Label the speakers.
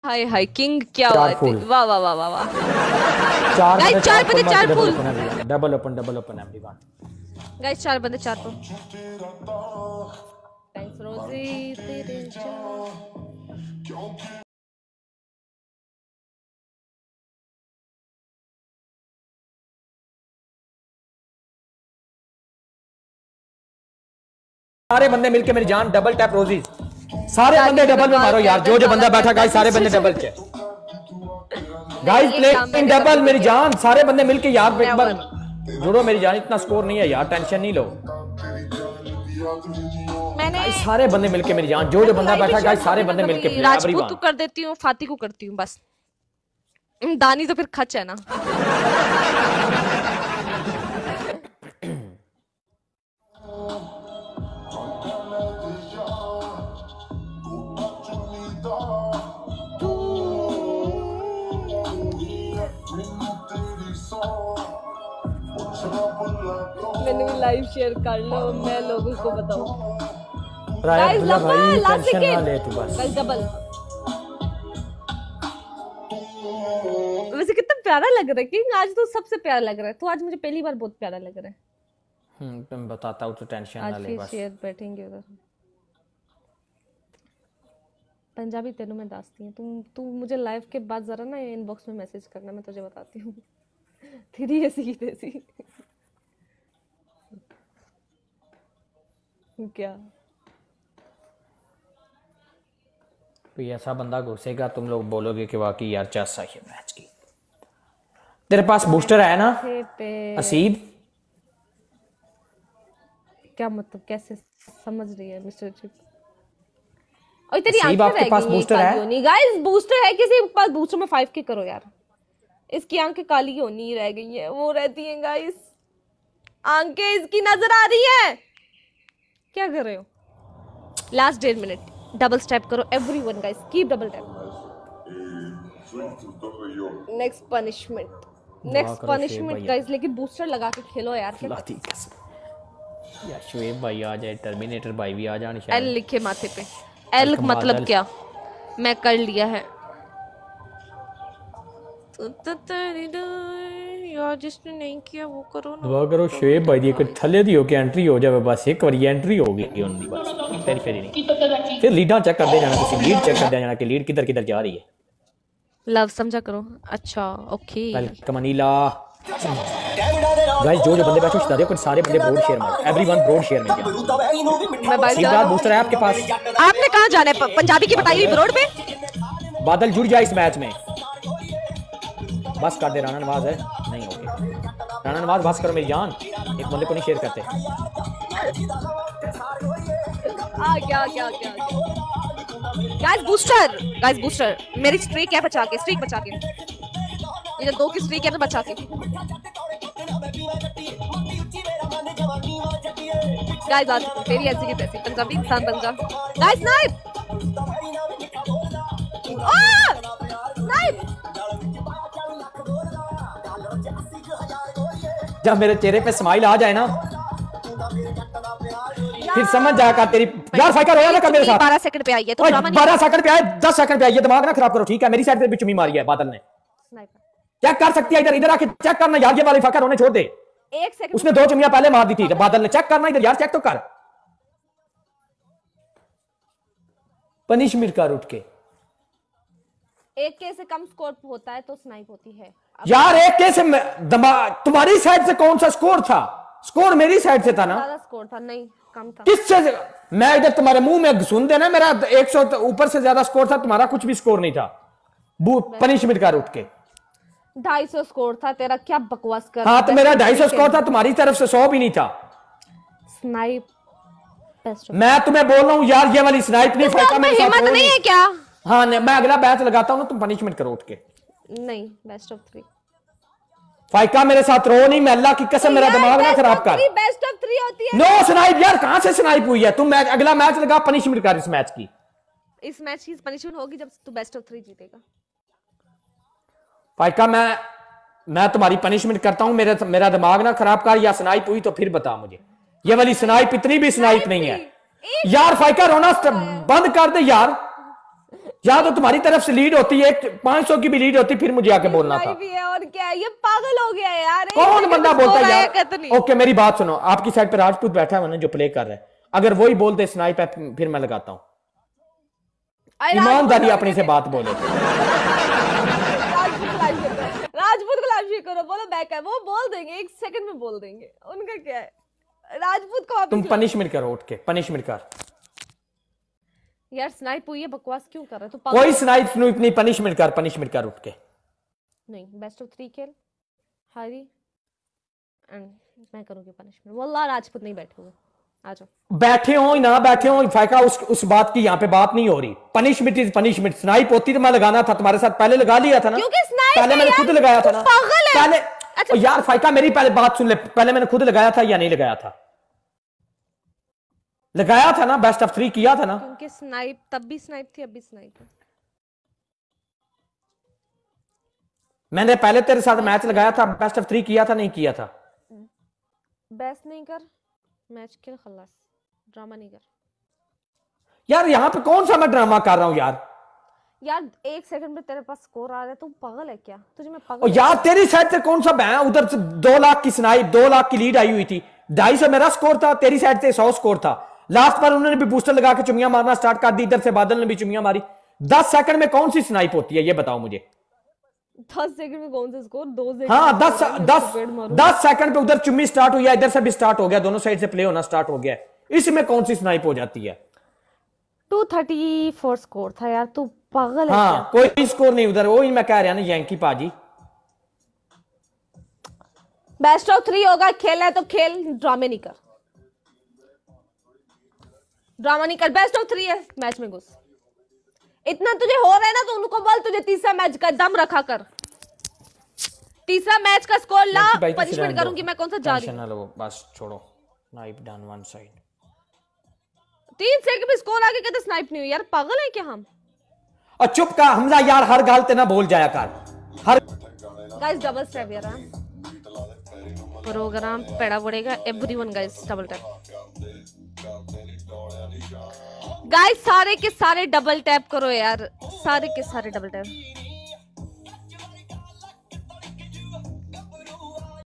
Speaker 1: हाय हाय king क्या बात है, वाह वाह वाह वाह वाह। गाइस 4 बंदे 4 full,
Speaker 2: double open everyone.
Speaker 1: Guys 4 बंदे 4 फुल। थैंक्स रोजी तेरे
Speaker 2: सारे बंदे मिलके मेरी जान डबल टैप रोजी, सारे बंदे डबल में मारो यार, जो बंदा बैठा गाइस सारे बंदे डबल के गाइस प्ले इन डबल मेरी जान, सारे बंदे मिलके यार एक बार जुड़ो मेरी जान, इतना स्कोर नहीं है यार, टेंशन नहीं लो।
Speaker 1: मैंने
Speaker 2: सारे बंदे मिलके मेरी जान, जो बंदा बैठा गाइस सारे बंदे मिलके
Speaker 1: राजपूत को कर देती हूँ, फाती को करती हूँ बस, दानी तो फिर खच है ना। मैंने भी लाइव शेयर कर लो, मैं लोगों को बताऊं। गाइस भाई टेंशन ना ले तू बस। Guys double. वैसे कितना प्यारा लग रहा है किंग, आज तो सबसे प्यारा लग रहा है, तो आज मुझे पहली बार बहुत प्यारा लग रहा है।
Speaker 2: तुम बताता हूँ तो टेंशन ना ले बस।
Speaker 1: आज शेयर बैठेंगे उधर। पंजाबी तेनू में दास्ती है, तू मुझे लाइव के बाद जरा ना इनबॉक्स में मैसेज करना, मैं तुझे बताती हूँ। तेरी ऐसी तैसी क्या
Speaker 2: कोई ऐसा बंदा घुसेगा तुम लोग बोलोगे कि वाकई यार चासा है मैच की। तेरे पास बूस्टर है ना असीब?
Speaker 1: क्या मतलब, कैसे समझ रही है मिस्टर चिप? और तेरी
Speaker 2: आंखें आपके पास बूस्टर है?
Speaker 1: नहीं गाइस बूस्टर है किसी के पास, बूस्टर में 5K करो यार। इसकी आंखें काली होनी रह गई है, वो रहती हैं गाइस, आंखें इसकी नजर आ रही है। क्या कर रहे हो? लास्ट 1.5 मिनट डबल स्टेप करो everyone guys, keep double tap. Next punishment guys, लेकिन बूस्टर लगा के खेलो यार।
Speaker 2: यार शुएब भाई आ जाए, टर्मिनेटर भाई भी आ जाने शायद।
Speaker 1: एल लिखे माथे पे, एल मतलब क्या? मैं कर लिया है यार, जिसने नहीं किया वो करो ना।
Speaker 2: दुआ करो शुएब भाई दी कोई थले दी हो के एंट्री हो जाए, बस एक बार एंट्री हो गई उनकी बस, तेरी फेरी नहीं। फिर लीडर चेक कर दे जाना, तुम लीड चेक कर दे जाना कि लीड किधर किधर जा रही है।
Speaker 1: लव समझा करो। अच्छा ओके
Speaker 2: वेलकम अनीला। गाइस जो बंदे बैठे बता दो, सारे बंदे ब्रॉड शेयर मारो, एवरीवन ब्रॉड शेयर में जाओ।
Speaker 1: मैं बाइक
Speaker 2: बूस्टर है आपके पास?
Speaker 1: आपने कहां जाना है? पंजाबी की बताई हुई ब्रॉड पे।
Speaker 2: बादल जुड़ जाए इस मैच में, बस कर दे। राना नवाज है नहीं, ओके राना नवाज बस करो मेरी जान, एक बंदे को नहीं शेयर करते।
Speaker 1: क्या गाइस बूस्टर मेरी स्ट्रीक है, बचा के स्ट्रीक बचा के, ये 2 की स्ट्रीक है तो बचा के। गाइस आज तेरी ऐसी की तैसी पंजाबी इंसान बन जा। Guys snipe snipe.
Speaker 2: जब मेरे चेहरे पे स्माइल आ जाए ना फिर समझ जाएगा तेरी। यार फाइकर रोया ना कर मेरे साथ।
Speaker 1: 12 सेकंड पे आई है तो ड्रामा नहीं।
Speaker 2: 12 सेकंड पे आए, 10 सेकंड पे आई है, दिमाग ना खराब करो ठीक है। मेरी साइड पे भी चुमी मारी है बादल ने। चेक कर सकती है इधर, इधर आके चेक करना यार, ये वाली फाइकर रोने छोड़ दे।
Speaker 1: 1 सेकंड
Speaker 2: उसने 2 चुमियां पहले मार दी थी बादल ने, चेक करना इधर यार, चेक तो कर। पनिशमेंट कर उठ के।
Speaker 1: 1K से कम स्कोर होता है तो स्नाइप होती है
Speaker 2: यार। 1K से तुम्हारी साइड से कौन सा स्कोर था? स्कोर मेरी साइड से था ना।
Speaker 1: ज्यादा स्कोर था नहीं, कम था।
Speaker 2: किससे? मैं इधर तुम्हारे मुंह में सुन देना, मेरा 100 ऊपर से ज्यादा स्कोर था, तुम्हारा कुछ भी स्कोर नहीं था। पनिशमेंट कर उठ के।
Speaker 1: 250 स्कोर था तेरा, क्या बकवास कर।
Speaker 2: हाँ तो मेरा 250 स्कोर था, तुम्हारी तरफ से 100 भी नहीं था।
Speaker 1: स्नाइप
Speaker 2: मैं तुम्हें बोल रहा हूँ यार, ये वाली स्नाइप नहीं। फाइका में
Speaker 1: हिम्मत नहीं है क्या?
Speaker 2: हाँ मैं अगला बैच लगाता हूँ ना, तुम पनिशमेंट करो उठ के।
Speaker 1: नहीं बेस्ट ऑफ 3।
Speaker 2: फाइका मेरे साथ रो नहीं, मैं अल्लाह की कसम, मेरा दिमाग ना खराब कर।
Speaker 1: बेस्ट ऑफ 3 होती है।
Speaker 2: नो स्नाइप यार, कहां से स्नाइप हुई है? तुम अगला मैच लगा, पनिशमेंट कर इस मैच की।
Speaker 1: इस मैच की पनिशमेंट होगी जब तू बेस्ट ऑफ 3 जीतेगा।
Speaker 2: फाइका मैं तुम्हारी पनिशमेंट करता हूं, मेरा दिमाग ना खराब कर। या स्नाइप हुई तो फिर बता मुझे। ये वाली स्नाइप इतनी भी स्नाइप नहीं है यार। फाइका रोना बंद कर दे यार। या तो तुम्हारी तरफ से लीड होती है, 500 की भी लीड होती, फिर मुझे आके बोलना था।
Speaker 1: भी है और क्या है, ये पागल हो गया है यार।
Speaker 2: कौन बंदा बोलता है यार?
Speaker 1: नहीं।
Speaker 2: ओके मेरी बात सुनो, आपकी साइड पे राजपूत बैठा है ना जो प्ले कर रहा है, अगर वही बोल दे स्नाइप है फिर मैं लगाता हूँ। ईमानदारी अपनी से बात बोले।
Speaker 1: राजपूत को लाइव करो, बोलो बैक है, वो बोल देंगे 1 सेकंड में बोल देंगे, उनका क्या है। राजपूत को
Speaker 2: तुम पनिशमेंट करो, उठ के पनिशमेंट कर।
Speaker 1: यार स्नाइप हुई है, बकवास क्यों कर रहा है? तो
Speaker 2: कोई स्नाइप नहीं, पनिशमेंट कर उठ के।
Speaker 1: नहीं, बेस्ट ऑफ 3 खेल हारी एंड मैं करूंगी पनिशमेंट। वल्लाह राजपूत नहीं बैठे हुए, आ जाओ।
Speaker 2: बैठे हो ना बैठे हो फायका, उस बात की यहाँ पे बात नहीं हो रही। Punishment is punishment. स्नाइप होती तो मैं लगाना था तुम्हारे साथ, पहले लगा लिया था ना, पहले मैंने खुद लगाया था ना पहले। अच्छा यार फायका मेरी पहले बात सुन ले, पहले मैंने खुद लगाया था या नहीं लगाया था? लगाया था ना, बेस्ट ऑफ 3 किया था ना।
Speaker 1: क्योंकि स्नाइप तब भी स्नाइप थी, अब भी स्नाइप है।
Speaker 2: मैंने पहले तेरे साथ मैच लगाया था, बेस्ट ऑफ 3 किया था नहीं किया था?
Speaker 1: बेस्ट नहीं कर, मैच खेल, खल्लास, ड्रामा नहीं कर।
Speaker 2: यार यहाँ पे कौन सा मैं ड्रामा कर रहा हूँ यार?
Speaker 1: यार 1 सेकंड में तेरे पास स्कोर आ रहा है, तू पागल है क्या? तुझे मैं पागल
Speaker 2: यार तेरी साइड से कौन सा मैं उधर से 2 लाख की स्नाइप, 2 लाख की लीड आई हुई थी, 250 मेरा स्कोर था, तेरी साइड से 100 स्कोर था। लास्ट पर उन्होंने भी बूस्टर लगा के चुमियां मारना स्टार्ट कर दी, इधर से बादल ने भी चुमियां मारी। 10 सेकंड में कौन सी स्नाइप होती है ये बताओ मुझे।
Speaker 1: 10 सेकंड में कौन सा स्कोर? 2 सेकंड।
Speaker 2: हाँ 10 सेकंड पे उधर चुम्मी स्टार्ट हुई है, इधर से भी स्टार्ट हो गया, दोनों साइड से प्ले होना स्टार्ट हो गया। इसमें कौन सी स्नाइप हो जाती है?
Speaker 1: 234 स्कोर था यार, तू पागल है
Speaker 2: हाँ क्या? कोई स्कोर नहीं उधर, वही मैं कह रहा ना यंकी पाजी।
Speaker 1: बेस्ट ऑफ 3 होगा, खेल है तो खेल, ड्रामे नहीं कर, ड्रामा नहीं कर। बेस्ट ऑफ 3 है, मैच में घुस। इतना तुझे हो रहा है ना तो उनको बोल तुझे तीसरा मैच का दम रखा कर। तीसरा मैच का स्कोर ला, पनिशमेंट करूंगी मैं। कौन सा जा रही
Speaker 2: हूं? बस छोड़ो, snipe done one side.
Speaker 1: 3 second में स्कोर आगे कहते स्नाइप नहीं हुई। यार पागल है क्या हम?
Speaker 2: और चुप का हमजा यार, हर गाल ते ना बोल जाया कर। हर
Speaker 1: गाइस डबल स्टैप यार, प्रोग्राम पेड़ा पड़ेगा everyone guys, double tap guys, सारे के सारे डबल टैप करो यार, सारे के सारे डबल टैप।